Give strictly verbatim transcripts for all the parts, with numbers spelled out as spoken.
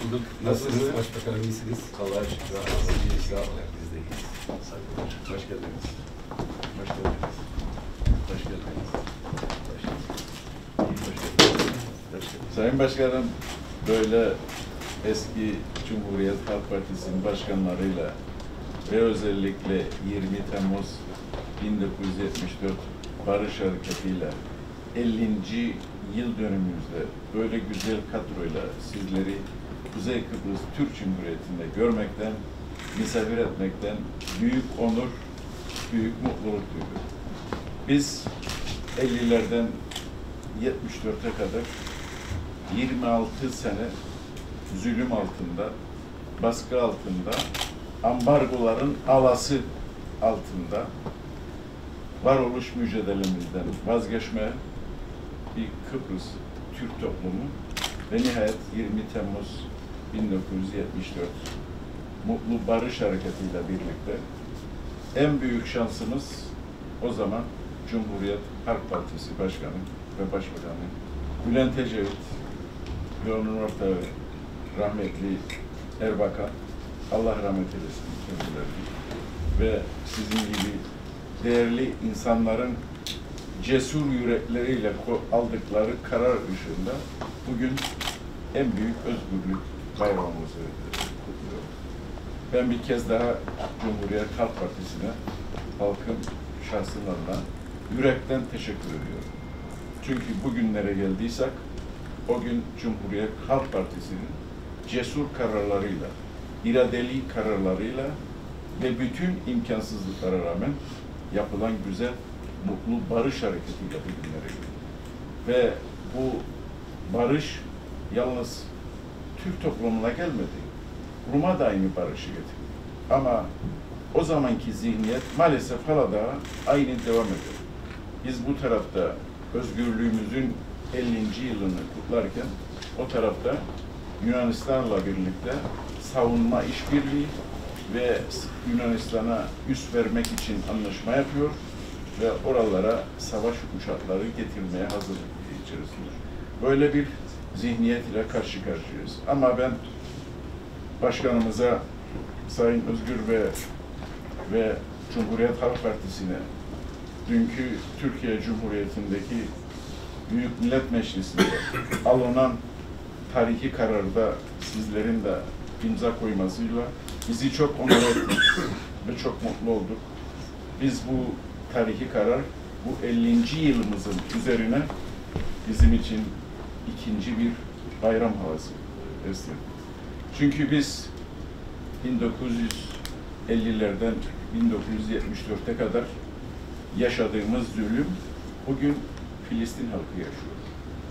bulduk. Nasılsınız? Başbakanım, iyisiniz? Allah'a şükür. Allah'a iyiyiz. Sağ olun. Biz de iyiyiz. Saygılar. Hoş geldiniz. Hoş geldiniz. Hoş geldiniz. Hoş geldiniz. Hoş geldiniz. Hoş geldiniz. Sayın Başkanım, böyle eski Cumhuriyet Halk Partisi'nin başkanlarıyla ve özellikle yirmi Temmuz bin dokuz yüz yetmiş dört Barış Hareketi'yle ellinci yıl dönümümüzde böyle güzel kadroyla sizleri Kuzey Kıbrıs Türk Cumhuriyeti'nde görmekten, misafir etmekten büyük onur, büyük mutluluk duyduk. Biz ellilerden yetmiş dörte kadar yirmi altı sene zulüm altında, baskı altında, ambargoların alası altında varoluş mücadelemizden vazgeçmeye bir Kıbrıs Türk toplumu ve nihayet yirmi Temmuz bin dokuz yüz yetmiş dört Mutlu Barış Hareketi'yle birlikte en büyük şansımız o zaman Cumhuriyet Halk Partisi Başkanı ve Başbakanı Bülent Ecevit ve onun ortağı rahmetli Erbakan, Allah rahmet eylesin kendilerini ve sizin gibi değerli insanların cesur yürekleriyle aldıkları karar ışığında bugün en büyük özgürlük bayramımızı kutluyorum. Ben bir kez daha Cumhuriyet Halk Partisi'ne, halkın şahsılarına yürekten teşekkür ediyorum. Çünkü bugünlere geldiysek, o gün Cumhuriyet Halk Partisi'nin cesur kararlarıyla, iradeli kararlarıyla ve bütün imkansızlıklara rağmen yapılan güzel, mutlu barış hareketiyle bugünlere geldi. Ve bu barış yalnız Türk toplumuna gelmedi. Rum'a da aynı barışı getirdi. Ama o zamanki zihniyet maalesef hala da aynı devam ediyor. Biz bu tarafta özgürlüğümüzün ellinci yılını kutlarken o tarafta Yunanistan'la birlikte savunma işbirliği ve Yunanistan'a üs vermek için anlaşma yapıyor ve oralara savaş uçakları getirmeye hazırlık içerisinde. Böyle bir zihniyet ile karşı karşıyayız. Ama ben başkanımıza, Sayın Özgür ve ve Cumhuriyet Halk Partisi'ne dünkü Türkiye Cumhuriyeti'ndeki Büyük Millet Meclisi'nde alınan tarihi kararda sizlerin de imza koymasıyla bizi çok onur ettiniz ve çok mutlu olduk. Biz bu tarihi karar, bu ellinci yılımızın üzerine bizim için ikinci bir bayram havası esnedi. Çünkü biz bin dokuz yüz ellilerden bin dokuz yüz yetmiş dörte kadar yaşadığımız zulüm bugün Filistin halkı yaşıyor.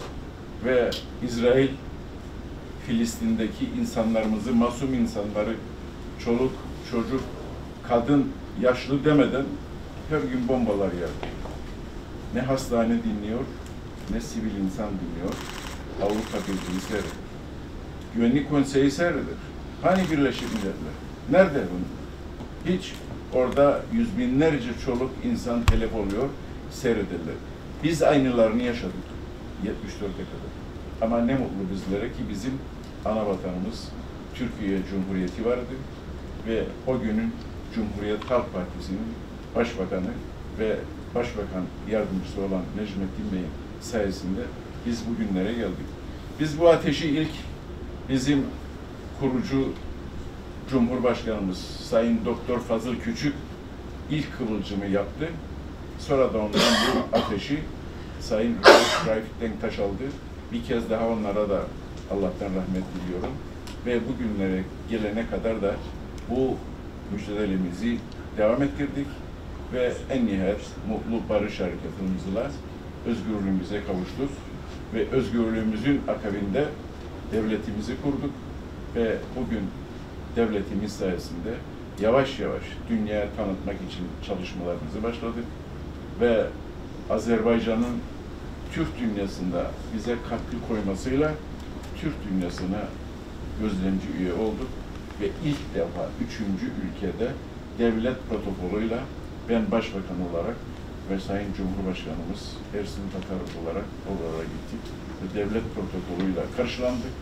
Ve İsrail Filistin'deki insanlarımızı, masum insanları, çoluk, çocuk, kadın, yaşlı demeden her gün bombalar yağıyor. Ne hastane dinliyor, ne sivil insan dinliyor. Avrupa Birliği seyreder. Güvenlik Konseyi seyreder. Hani Birleşik Milletler? Nerede bunlar? Hiç. Orada yüz binlerce çoluk insan telef oluyor, seyrederler. Biz aynılarını yaşadık yetmiş dörte kadar. Ama ne mutlu bizlere ki bizim ana vatanımız Türkiye Cumhuriyeti vardı ve o günün Cumhuriyet Halk Partisi'nin başbakanı ve başbakan yardımcısı olan Necmettin Bey'in sayesinde biz bugünlere geldik. Biz bu ateşi ilk bizim kurucu Cumhurbaşkanımız Sayın Doktor Fazıl Küçük ilk kıvılcımı yaptı. Sonra da ondan bu ateşi Sayın Raif Denktaş aldı. Bir kez daha onlara da Allah'tan rahmet diliyorum. Ve bugünlere gelene kadar da bu mücadelemizi devam ettirdik. Ve en nihayet mutlu barış hareketimizle özgürlüğümüze kavuştuk. Ve özgürlüğümüzün akabinde devletimizi kurduk. Ve bugün devletimiz sayesinde yavaş yavaş dünyaya tanıtmak için çalışmalarımızı başladık. Ve Azerbaycan'ın Türk dünyasında bize katkı koymasıyla Türk dünyasına gözlemci üye olduk. Ve ilk defa üçüncü ülkede devlet protokolüyle ben başbakan olarak ve Sayın Cumhurbaşkanımız Ersin Tatarov olarak oralara gittik. Ve devlet protokolüyle karşılandık.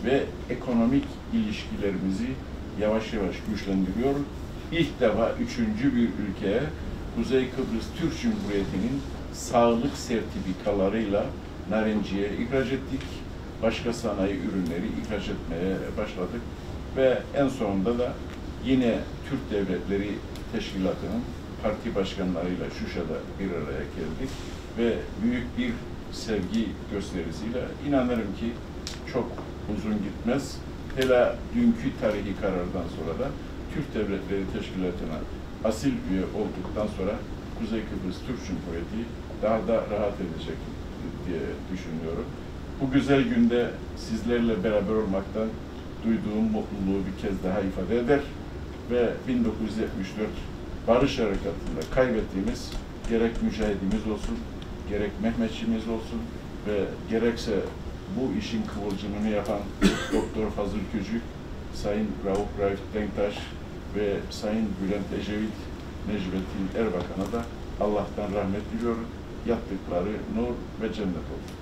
ve ekonomik ilişkilerimizi yavaş yavaş güçlendiriyor. İlk defa üçüncü bir ülkeye Kuzey Kıbrıs Türk Cumhuriyeti'nin sağlık sertifikalarıyla narenciye ihraç ettik. Başka sanayi ürünleri ihraç etmeye başladık. Ve en sonunda da yine Türk Devletleri Teşkilatı'nın parti başkanlarıyla Şuşa'da bir araya geldik. Ve büyük bir sevgi gösterisiyle inanırım ki çok uzun gitmez. Hele dünkü tarihi karardan sonra da Türk Devletleri Teşkilatı'na asil üye olduktan sonra Kuzey Kıbrıs Türk Cumhuriyeti daha da rahat edecek diye düşünüyorum. Bu güzel günde sizlerle beraber olmaktan duyduğum mutluluğu bir kez daha ifade eder ve bin dokuz yüz yetmiş dört Barış Harekatı'nda kaybettiğimiz gerek mücahidimiz olsun, gerek Mehmetçimiz olsun ve gerekse bu işin kıvılcımını yapan Doktor Fazıl Küçük, Sayın Rauf Raif Denktaş ve Sayın Bülent Ecevit, Necmettin Erbakan'a da Allah'tan rahmet diliyorum. Yaptıkları nur ve cennet olsun.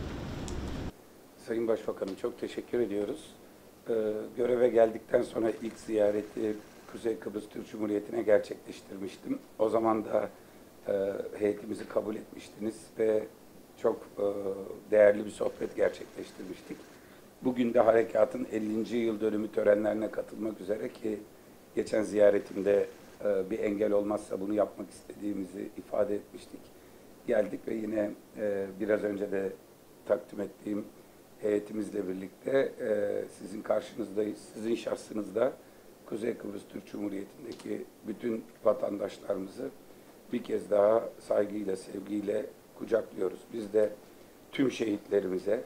Sayın Başbakanım, çok teşekkür ediyoruz. Ee, göreve geldikten sonra ilk ziyareti Kuzey Kıbrıs Türk Cumhuriyeti'ne gerçekleştirmiştim. O zaman da e, heyetimizi kabul etmiştiniz ve çok e, değerli bir sohbet gerçekleştirmiştik. Bugün de harekatın ellinci yıl dönümü törenlerine katılmak üzere ki geçen ziyaretimde e, bir engel olmazsa bunu yapmak istediğimizi ifade etmiştik. Geldik ve yine e, biraz önce de takdim ettiğim heyetimizle birlikte e, sizin karşınızdayız. Sizin şahsınızda Kuzey Kıbrıs Türk Cumhuriyeti'ndeki bütün vatandaşlarımızı bir kez daha saygıyla, sevgiyle kucaklıyoruz. Biz de tüm şehitlerimize,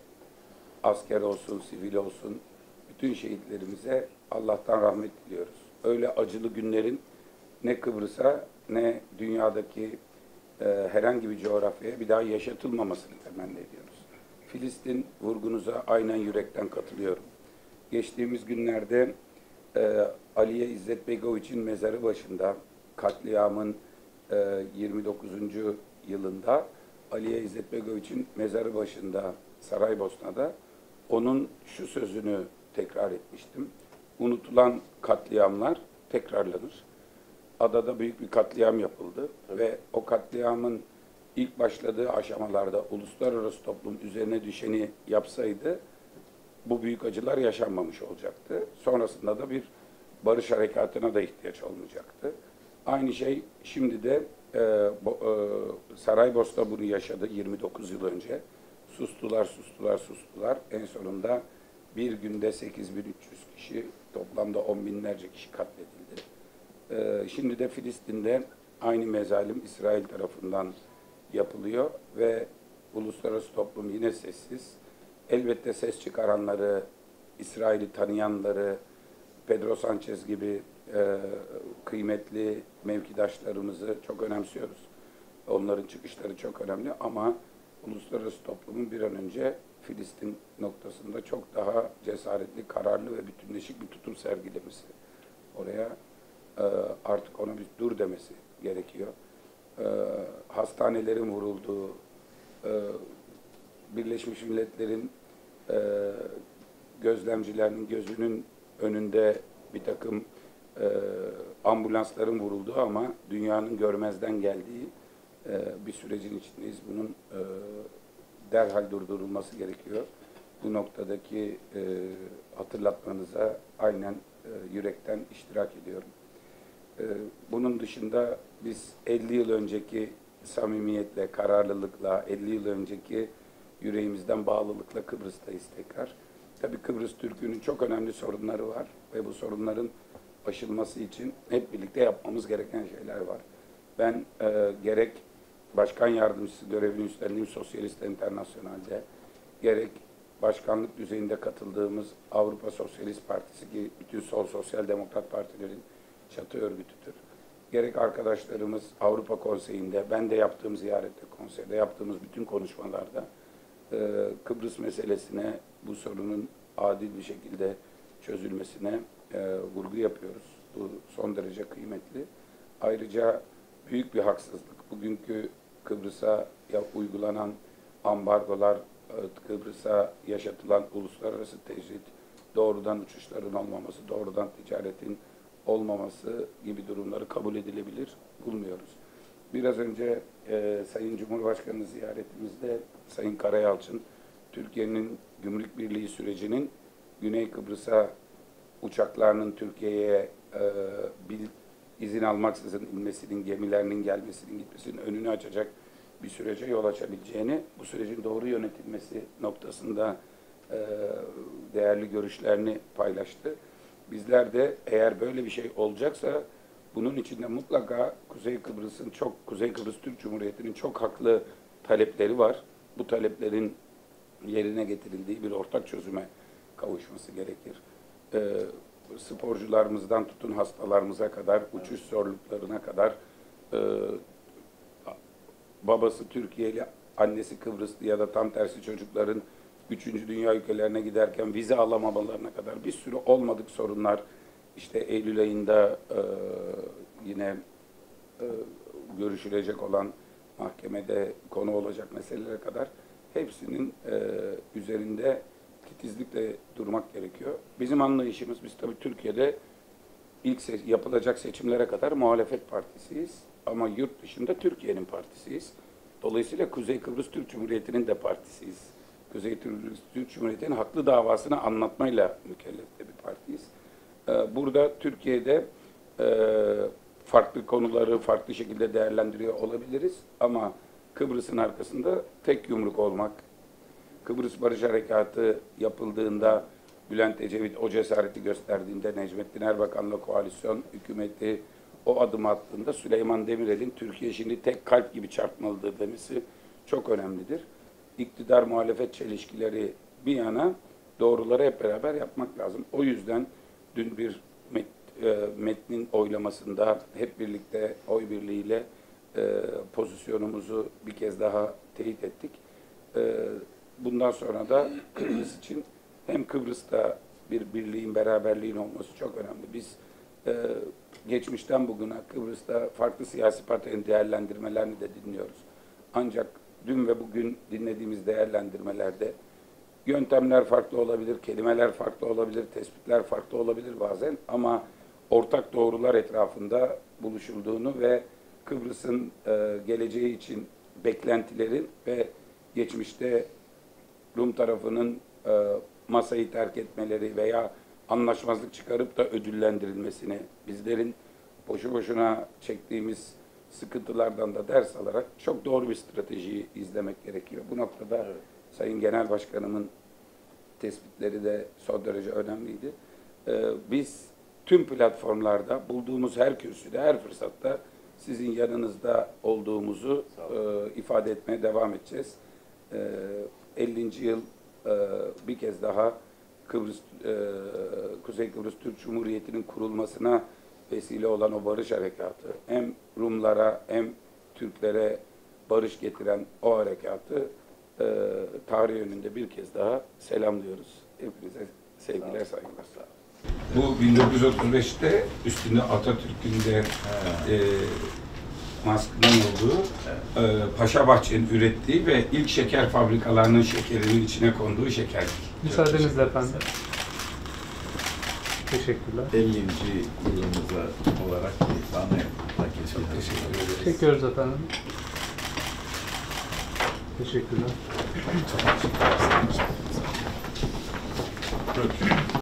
asker olsun, sivil olsun, bütün şehitlerimize Allah'tan rahmet diliyoruz. Öyle acılı günlerin ne Kıbrıs'a ne dünyadaki e, herhangi bir coğrafyaya bir daha yaşatılmamasını temenni ediyoruz. Filistin vurgunuza aynen yürekten katılıyorum. Geçtiğimiz günlerde e, Aliye İzzet Begoviç'in mezarı başında katliamın e, yirmi dokuzuncu yılında Aliye İzzet Begoviç'in mezarı başında Saraybosna'da onun şu sözünü tekrar etmiştim. Unutulan katliamlar tekrarlanır. Adada büyük bir katliam yapıldı. Evet. Ve o katliamın ilk başladığı aşamalarda uluslararası toplum üzerine düşeni yapsaydı bu büyük acılar yaşanmamış olacaktı. Sonrasında da bir barış harekatına da ihtiyaç olmayacaktı. Aynı şey şimdi de e, bo, e, Saraybosna bunu yaşadı yirmi dokuz yıl önce. Sustular, sustular, sustular. En sonunda bir günde sekiz bin üç yüz kişi, toplamda on binlerce kişi katledildi. E, şimdi de Filistin'de aynı mezalim İsrail tarafından yapılıyor ve uluslararası toplum yine sessiz. Elbette ses çıkaranları, İsrail'i tanıyanları, Pedro Sanchez gibi e, kıymetli mevkidaşlarımızı çok önemsiyoruz. Onların çıkışları çok önemli ama uluslararası toplumun bir an önce Filistin noktasında çok daha cesaretli, kararlı ve bütünleşik bir tutum sergilemesi. Oraya e, artık ona bir dur demesi gerekiyor. E, hastanelerin vurulduğu, e, Birleşmiş Milletler'in e, gözlemcilerinin gözünün önünde bir takım e, ambulansların vurulduğu ama dünyanın görmezden geldiği e, bir sürecin içindeyiz. Bunun e, derhal durdurulması gerekiyor. Bu noktadaki e, hatırlatmanıza aynen e, yürekten iştirak ediyorum. E, bunun dışında biz elli yıl önceki samimiyetle, kararlılıkla, elli yıl önceki yüreğimizden bağlılıkla Kıbrıs'tayız tekrar. Tabii Kıbrıs Türk'ünün çok önemli sorunları var ve bu sorunların aşılması için hep birlikte yapmamız gereken şeyler var. Ben e, gerek başkan yardımcısı görevini üstlendiğim Sosyalist Enternasyonel'de, gerek başkanlık düzeyinde katıldığımız Avrupa Sosyalist Partisi ki bütün sol sosyal demokrat partilerin çatı örgütüdür. Gerek arkadaşlarımız Avrupa Konseyi'nde, ben de yaptığım ziyarette, konseyde yaptığımız bütün konuşmalarda e, Kıbrıs meselesine, bu sorunun adil bir şekilde çözülmesine e, vurgu yapıyoruz. Bu son derece kıymetli. Ayrıca büyük bir haksızlık. Bugünkü Kıbrıs'a uygulanan ambargolar, Kıbrıs'a yaşatılan uluslararası tecrit, doğrudan uçuşların olmaması, doğrudan ticaretin olmaması gibi durumları kabul edilebilir bulmuyoruz. Biraz önce e, Sayın Cumhurbaşkanı ziyaretimizde Sayın Karayalçın, Türkiye'nin gümrük birliği sürecinin Güney Kıbrıs'a uçaklarının Türkiye'ye e, bir izin almaksızın inmesinin, gemilerinin gelmesinin, gitmesinin önünü açacak bir sürece yol açabileceğini, bu sürecin doğru yönetilmesi noktasında e, değerli görüşlerini paylaştı. Bizler de eğer böyle bir şey olacaksa bunun içinde mutlaka Kuzey Kıbrıs'ın çok, Kuzey Kıbrıs Türk Cumhuriyeti'nin çok haklı talepleri var. Bu taleplerin yerine getirildiği bir ortak çözüme kavuşması gerekir. E, sporcularımızdan tutun hastalarımıza kadar, uçuş zorluklarına kadar, e, babası Türkiye'li, annesi Kıbrıslı ya da tam tersi çocukların üçüncü dünya ülkelerine giderken vize alamamalarına kadar bir sürü olmadık sorunlar, işte Eylül ayında e, yine e, görüşülecek olan mahkemede konu olacak meselelere kadar hepsinin e, üzerinde titizlikle durmak gerekiyor. Bizim anlayışımız, biz tabii Türkiye'de ilk se yapılacak seçimlere kadar muhalefet partisiyiz. Ama yurt dışında Türkiye'nin partisiyiz. Dolayısıyla Kuzey Kıbrıs Türk Cumhuriyeti'nin de partisiyiz. Kuzey Kıbrıs Türk Cumhuriyeti'nin haklı davasını anlatmayla mükellef de bir partiyiz. Burada Türkiye'de farklı konuları farklı şekilde değerlendiriyor olabiliriz. Ama Kıbrıs'ın arkasında tek yumruk olmak, Kıbrıs Barış Harekatı yapıldığında Bülent Ecevit o cesareti gösterdiğinde, Necmettin Erbakan'la koalisyon hükümeti o adım attığında Süleyman Demirel'in Türkiye şimdi tek kalp gibi çarpmalıdır demesi çok önemlidir. İktidar muhalefet çelişkileri bir yana doğruları hep beraber yapmak lazım. O yüzden dün bir met, e, metnin oylamasında hep birlikte oy birliğiyle e, pozisyonumuzu bir kez daha teyit ettik. E, bundan sonra da Kıbrıs için hem Kıbrıs'ta bir birliğin, beraberliğin olması çok önemli. Biz e, geçmişten bugüne Kıbrıs'ta farklı siyasi partilerin değerlendirmelerini de dinliyoruz. Ancak dün ve bugün dinlediğimiz değerlendirmelerde yöntemler farklı olabilir, kelimeler farklı olabilir, tespitler farklı olabilir bazen ama ortak doğrular etrafında buluşulduğunu ve Kıbrıs'ın e, geleceği için beklentilerin ve geçmişte Rum tarafının e, masayı terk etmeleri veya anlaşmazlık çıkarıp da ödüllendirilmesini, bizlerin boşu boşuna çektiğimiz sıkıntılardan da ders alarak çok doğru bir stratejiyi izlemek gerekiyor. Bu noktada evet. Sayın Genel Başkanımın tespitleri de son derece önemliydi. Ee, biz tüm platformlarda bulduğumuz her kürsüde, her fırsatta sizin yanınızda olduğumuzu e, ifade etmeye devam edeceğiz. E, ellinci yıl e, bir kez daha Kıbrıs, e, Kuzey Kıbrıs Türk Cumhuriyeti'nin kurulmasına vesile olan o barış harekatı, hem Rumlara hem Türklere barış getiren o harekatı e, tarih önünde bir kez daha selamlıyoruz. Hepinize sevgiler, saygılar. Bu bin dokuz yüz otuz beşte üstünde Atatürk'ün de e, maskının olduğu, evet. e, Paşa Bahçe'nin ürettiği ve ilk şeker fabrikalarının şekerinin içine konduğu şekerlik. Müsaadenizle efendim. Teşekkürler. ellinci yılımıza olarak ihsanı Çok teşekkür ederiz. Çekiyoruz efendim. Teşekkürler. Çok teşekkür ederim.